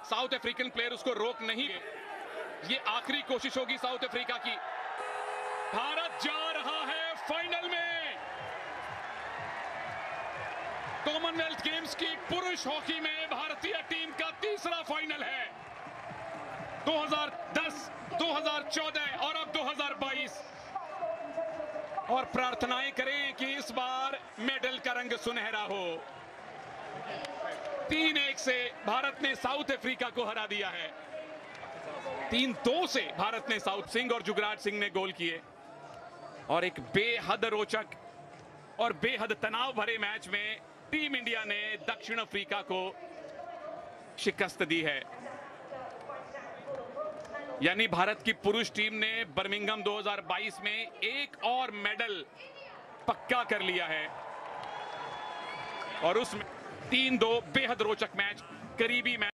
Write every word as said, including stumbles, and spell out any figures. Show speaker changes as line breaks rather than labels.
South African player उसको रोक नहीं है। ये आखिरी कोशिश होगी साउथ अफ्रीका की। भारत जा रहा है फाइनल में। कॉमनवेल्थ गेम्स की पुरुष हॉकी में भारतीय टीम का तीसरा फाइनल है। दो हज़ार दस, दो हज़ार चौदह और अब दो हज़ार बाईस। और प्रार्थनाएं करें कि इस बार मेडल का रंग सुनहरा हो। तीन एक से भारत ने साउथ अफ्रीका को हरा दिया है। तीन दो से भारत ने साउथ सिंह और जुगराज सिंह ने गोल किए और एक बेहद रोचक और बेहद तनाव भरे मैच में टीम इंडिया ने दक्षिण अफ्रीका को शिकस्त दी है। यानी भारत की पुरुष टीम ने बर्मिंघम दो हज़ार बाईस में एक और मेडल पक्का कर लिया है और उसमें तीन दो बेहद रोचक मैच, करीबी मैच